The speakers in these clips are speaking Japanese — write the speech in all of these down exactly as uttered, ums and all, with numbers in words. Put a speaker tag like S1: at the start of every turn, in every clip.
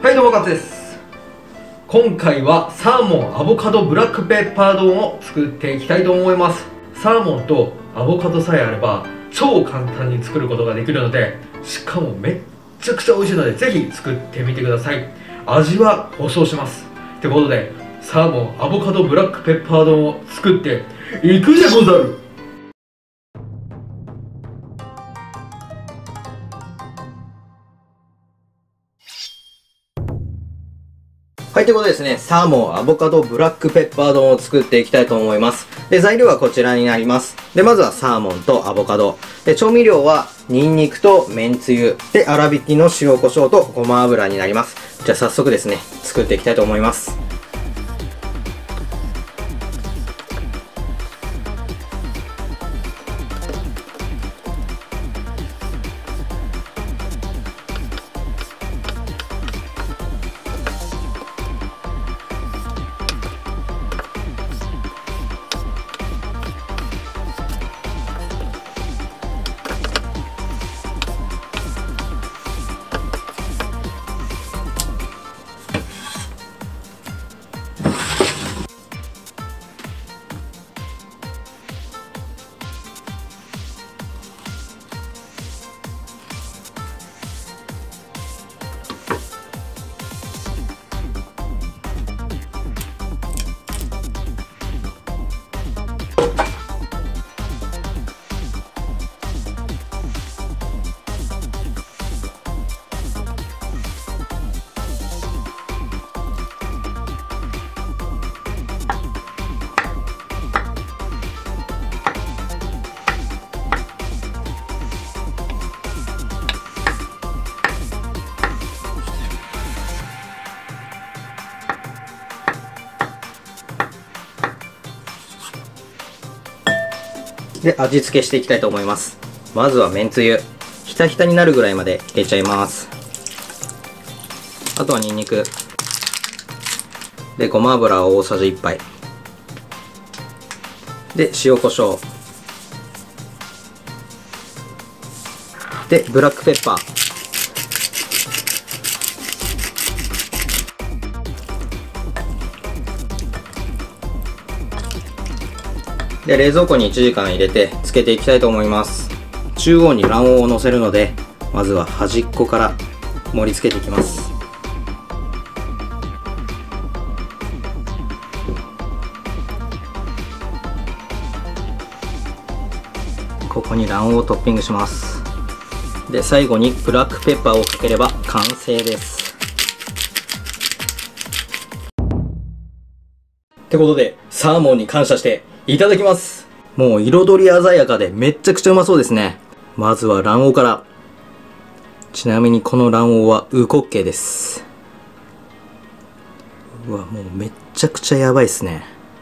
S1: はい、どうもカツです。今回はサーモンアボカドブラックペッパー丼を作っていきたいと思います。サーモンとアボカドさえあれば超簡単に作ることができるので、しかもめっちゃくちゃ美味しいので、ぜひ作ってみてください。味は保証します。ってことで、サーモンアボカドブラックペッパー丼を作っていくでござる。
S2: はい、ということでですね、サーモンアボカドブラックペッパー丼を作っていきたいと思います。で、材料はこちらになります。で、まずはサーモンとアボカド。で、調味料はニンニクとめんつゆ。で、粗挽きの塩コショウとごま油になります。じゃあ早速ですね、作っていきたいと思います。で、味付けしていきたいと思います。まずはめんつゆ。ひたひたになるぐらいまで入れちゃいます。あとはニンニク。で、ごま油を大さじいっぱい。で、塩コショウ。で、ブラックペッパー。で、冷蔵庫にいちじかん入れて漬けていきたいと思います。中央に卵黄を乗せるので、まずは端っこから盛り付けていきます。ここに卵黄をトッピングします。で、最後にブラックペッパーをかければ完成です。ってことで、サーモンに感謝していただきます。もう彩り鮮やかでめっちゃくちゃうまそうですね。まずは卵黄から。ちなみにこの卵黄はウコッケイです。うわ、もうめっちゃくちゃやばいっすね。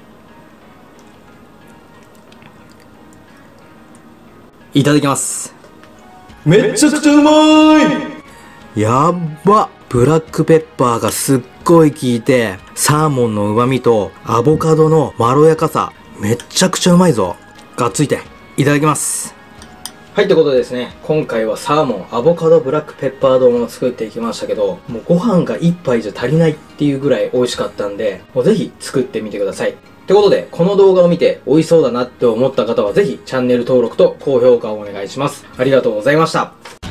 S2: いただきます。めっちゃくちゃうまい。やっば。ブラックペッパーがすっごい効いて、サーモンの旨味とアボカドのまろやかさ、めっちゃくちゃうまいぞ。がっついていただきます。はい、ってことでですね、今回はサーモンアボカドブラックペッパー丼を作っていきましたけど、もうご飯がいっぱいじゃ足りないっていうぐらい美味しかったんで、もうぜひ作ってみてください。ってことで、この動画を見て美味しそうだなって思った方はぜひチャンネル登録と高評価をお願いします。ありがとうございました。